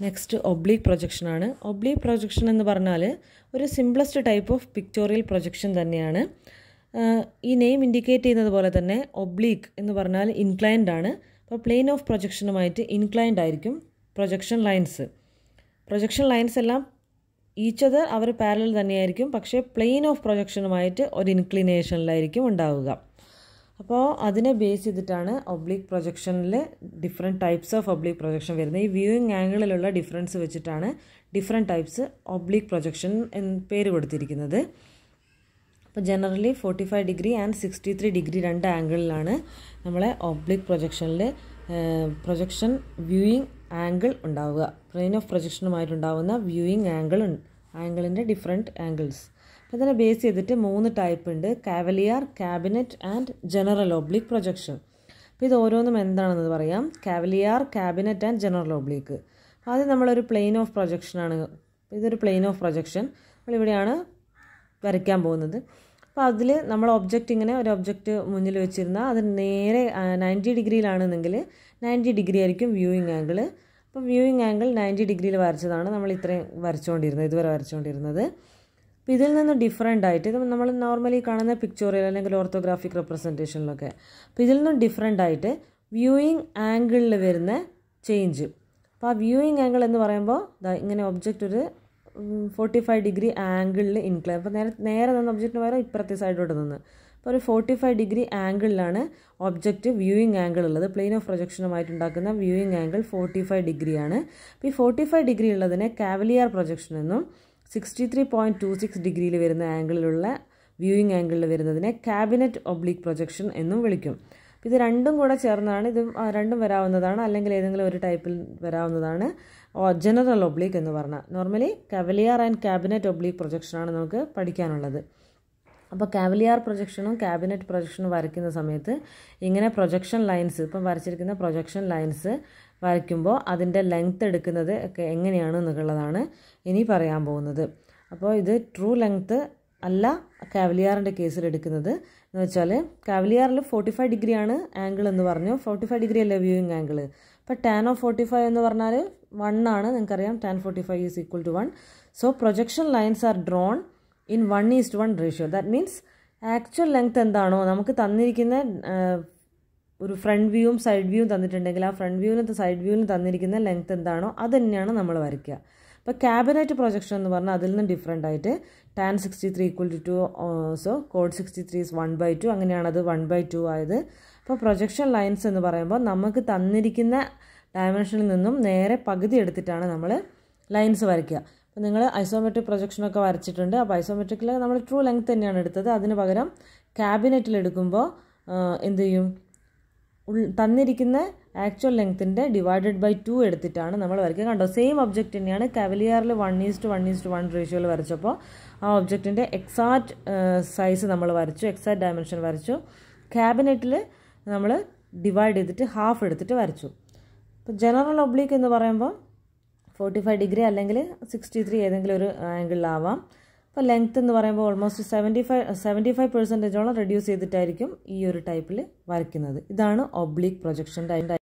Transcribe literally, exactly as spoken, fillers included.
Next oblique പ്രൊജക്ഷനാണ്. Oblique projection എന്ന് പറഞ്ഞാൽ ഒരു simplest type of pictorial projection തന്നെയാണ്. ഈ നെയിം ഇൻഡിക്കേറ്റ് ചെയ്യുന്നത് പോലെ തന്നെ ഒബ്ലീക്ക് എന്ന് പറഞ്ഞാൽ ഇൻക്ലൈൻഡ് ആണ്. അപ്പോൾ പ്ലെയിൻ ഓഫ് പ്രൊജക്ഷനുമായിട്ട് ഇൻക്ലൈൻഡ് ആയിരിക്കും പ്രൊജക്ഷൻ ലൈൻസ്. പ്രൊജക്ഷൻ ലൈൻസ് എല്ലാം ഈച്ച് അതർ അവർ പാരലൽ തന്നെയായിരിക്കും, പക്ഷേ പ്ലെയിൻ ഓഫ് പ്രൊജക്ഷനുമായിട്ട് ഒരു ഇൻക്ലിനേഷനിലായിരിക്കും ഉണ്ടാവുക. അപ്പോൾ അതിനെ ബേസ് ചെയ്തിട്ടാണ് ഒബ്ലീക്ക് പ്രൊജക്ഷനിൽ different types of oblique projection വരുന്നത്. ഈ വ്യൂയിങ് ആംഗിളിലുള്ള ഡിഫറൻസ് വെച്ചിട്ടാണ് ഡിഫറെൻറ്റ് ടൈപ്സ് ഒബ്ലീക്ക് പ്രൊജക്ഷൻ എന്ന് പേര് കൊടുത്തിരിക്കുന്നത്. അപ്പോൾ generally forty five degree and sixty three degree രണ്ട് ആംഗിളിലാണ് നമ്മളെ ഒബ്ലീക്ക് പ്രൊജക്ഷനിൽ പ്രൊജക്ഷൻ വ്യൂയിങ് ആംഗിൾ ഉണ്ടാവുക. പ്ലെയിൻ ഓഫ് പ്രൊജക്ഷനുമായിട്ടുണ്ടാവുന്ന വ്യൂയിങ് ആംഗിൾ ആംഗിളിൻ്റെ ഡിഫറെൻറ്റ് ആംഗിൾസ്. അപ്പോൾ ഇതിനെ ബേസ് ചെയ്തിട്ട് മൂന്ന് ടൈപ്പ് ഉണ്ട്: cavalier, cabinet and general oblique projection. അപ്പോൾ ഇത് ഓരോന്നും എന്താണെന്ന് പറയാം. Cavalier, cabinet and general oblique. ആദ്യം നമ്മളൊരു പ്ലെയിൻ ഓഫ് പ്രൊജക്ഷനാണ്. ഇതൊരു പ്ലെയിൻ ഓഫ് പ്രൊജക്ഷൻ നമ്മളിവിടെയാണ് വരയ്ക്കാൻ പോകുന്നത്. അപ്പോൾ അതിൽ നമ്മൾ ഒബ്ജക്റ്റ് ഇങ്ങനെ ഒരു ഒബ്ജക്റ്റ് മുന്നിൽ വെച്ചിരുന്നാൽ അത് നേരെ നയൻറ്റി ഡിഗ്രിയിലാണെന്നെങ്കിൽ നയൻറ്റി ഡിഗ്രി ആയിരിക്കും വ്യൂയിങ് ആംഗിൾ. അപ്പോൾ വ്യൂയിങ് ആംഗിൾ നയൻറ്റി ഡിഗ്രിയിൽ വരച്ചതാണ് നമ്മൾ ഇത്രയും വരച്ചുകൊണ്ടിരുന്നത് ഇതുവരെ വരച്ചുകൊണ്ടിരുന്നത്. അപ്പോൾ ഇതിൽ നിന്ന് ഡിഫറെൻ്റ് ആയിട്ട് ഇത് നമ്മൾ നോർമലി കാണുന്ന പിക്ചോറിയൽ അല്ലെങ്കിൽ ഓർത്തോഗ്രാഫിക് റെപ്രസെൻറ്റേഷനിലൊക്കെ, അപ്പോൾ ഇതിൽ നിന്നും ഡിഫറെൻ്റ് ആയിട്ട് വ്യൂയിങ് ആംഗിളിൽ വരുന്ന ചേഞ്ച്. അപ്പോൾ ആ വ്യൂയിങ് ആംഗിൾ എന്ന് പറയുമ്പോൾ ഇങ്ങനെ ഒബ്ജക്റ്റ് ഒരു ഫോർട്ടി ഫൈവ് ഡിഗ്രി ആംഗിളിൽ ഇൻക്ലൈൻ, അപ്പോൾ നേരെ നേരെ നിന്ന് ഒബ്ജക്റ്റിന് പകരം ഇപ്പുറത്തെ സൈഡോട്ട് നിന്ന് അപ്പോൾ ഒരു ഫോർട്ടി ഫൈവ് ഡിഗ്രി ആംഗിളിലാണ് ഒബ്ജക്റ്റ് വ്യൂയിങ് ആംഗിൾ ഉള്ളത്. പ്ലെയിൻ ഓഫ് പ്രൊജക്ഷനുമായിട്ട് ഉണ്ടാക്കുന്ന വ്യൂയിങ് ആംഗിൾ ഫോർട്ടി ഫൈവ് ഡിഗ്രിയാണ്. അപ്പോൾ ഈ ഫോർട്ടി ഫൈവ് ഡിഗ്രി ഉള്ളതിനെ കാവലിയർ പ്രൊജക്ഷൻ എന്നും sixty three point two six ഡിഗ്രിയിൽ വരുന്ന ആംഗിളിലുള്ള വ്യൂയിങ് ആംഗിളിൽ വരുന്നതിനെ ക്യാബിനറ്റ് ഒബ്ലീക്ക് പ്രൊജക്ഷൻ എന്നും വിളിക്കും. ഇത് രണ്ടും കൂടെ ചേർന്നാണ്, ഇത് രണ്ടും വരാവുന്നതാണ്, അല്ലെങ്കിൽ ഏതെങ്കിലും ഒരു ടൈപ്പിൽ വരാവുന്നതാണ് ജനറൽ ഒബ്ലീക്ക് എന്ന് പറഞ്ഞാൽ. Normally cavalier and cabinet oblique പ്രൊജക്ഷനാണ് നമുക്ക് പഠിക്കാനുള്ളത്. അപ്പോൾ കാവലിയർ പ്രൊജക്ഷനും ക്യാബിനറ്റ് പ്രൊജക്ഷനും വരയ്ക്കുന്ന സമയത്ത് ഇങ്ങനെ പ്രൊജക്ഷൻ ലൈൻസ്, ഇപ്പം വരച്ചിരിക്കുന്ന പ്രൊജക്ഷൻ ലൈൻസ് വരയ്ക്കുമ്പോൾ അതിൻ്റെ ലെങ്ത്ത് എടുക്കുന്നത് ഒക്കെ എങ്ങനെയാണ് എന്നുള്ളതാണ് ഇനി പറയാൻ പോകുന്നത്. അപ്പോൾ ഇത് ട്രൂ ലെങ്ത്ത് അല്ല കാവലിയറിൻ്റെ കേസിൽ എടുക്കുന്നത്. എന്ന് വെച്ചാൽ കാവലിയറിൽ ഫോർട്ടി ഫൈവ് ഡിഗ്രിയാണ് ആംഗിൾ എന്ന് പറഞ്ഞു, ഫോർട്ടി ഫൈവ് ഡിഗ്രി അല്ലേ വ്യൂയിങ് ആംഗിൾ. അപ്പോൾ ടാൻ ഓഫ് ഫോർട്ടി ഫൈവ് എന്ന് പറഞ്ഞാൽ വൺ ആണ്, നിങ്ങൾക്കറിയാം tan forty five is equal to one. So projection lines are drawn in one is to one ratio. That means actual length എന്താണോ നമുക്ക് തന്നിരിക്കുന്ന ഒരു ഫ്രണ്ട് വ്യൂവും സൈഡ് വ്യൂവും തന്നിട്ടുണ്ടെങ്കിൽ ആ ഫ്രണ്ട് വ്യൂവിനും സൈഡ് വ്യൂവിനും തന്നിരിക്കുന്ന ലെങ്ത് എന്താണോ അത് തന്നെയാണ് നമ്മൾ വരയ്ക്കുക. അപ്പോൾ ക്യാബിനറ്റ് പ്രൊജക്ഷൻ എന്ന് പറഞ്ഞാൽ അതിൽ നിന്ന് ഡിഫറെൻ്റ് ആയിട്ട് tan sixty three equal to two, so cot sixty three is one by two, അങ്ങനെയാണ് അത് വൺ ബൈ ടു ആയത്. അപ്പോൾ പ്രൊജക്ഷൻ ലൈൻസ് എന്ന് പറയുമ്പോൾ നമുക്ക് തന്നിരിക്കുന്ന ഡയമെൻഷനിൽ നിന്നും നേരെ പകുതി എടുത്തിട്ടാണ് നമ്മൾ ലൈൻസ് വരയ്ക്കുക. അപ്പോൾ നിങ്ങൾ ഐസോമെട്രിക് പ്രൊജക്ഷനൊക്കെ വരച്ചിട്ടുണ്ട്. അപ്പോൾ ഐസോമെട്രിക്കിൽ നമ്മൾ ട്രൂ ലെങ്ത് തന്നെയാണ് എടുത്തത്. അതിന് പകരം ക്യാബിനറ്റിൽ എടുക്കുമ്പോൾ എന്ത് ചെയ്യും, തന്നിരിക്കുന്ന ആക്ച്വൽ ലെങ്ത്തിൻ്റെ ഡിവൈഡഡ് ബൈ ടു എടുത്തിട്ടാണ് നമ്മൾ വരയ്ക്കുക. കണ്ടോ, സെയിം ഒബ്ജക്റ്റ് തന്നെയാണ്. കാവലിയറിൽ one is to one is to one റേഷ്യോയിൽ വരച്ചപ്പോൾ ആ ഒബ്ജക്റ്റിൻ്റെ എക്സാക്റ്റ് സൈസ് നമ്മൾ വരച്ചു, എക്സാക്റ്റ് ഡയമെൻഷൻ വരച്ചു. ക്യാബിനറ്റിൽ നമ്മൾ ഡിവൈഡ് ചെയ്തിട്ട് ഹാഫ് എടുത്തിട്ട് വരച്ചു. ഇപ്പോൾ ജനറൽ ഒബ്ലീക്ക് എന്ന് പറയുമ്പോൾ ഫോർട്ടി ഫൈവ് ഡിഗ്രി അല്ലെങ്കിൽ സിക്സ്റ്റി ത്രീ ഏതെങ്കിലും ഒരു ആംഗിളിലാവാം. അപ്പോൾ ലെങ്ത്ത് എന്ന് പറയുമ്പോൾ almost seventy five seventy five പെർസെൻറ്റേജോളം റെഡ്യൂസ് ചെയ്തിട്ടായിരിക്കും ഈ ഒരു ടൈപ്പിൽ വരയ്ക്കുന്നത്. ഇതാണ് ഒബ്ലീക്ക് പ്രൊജക്ഷൻ്റെ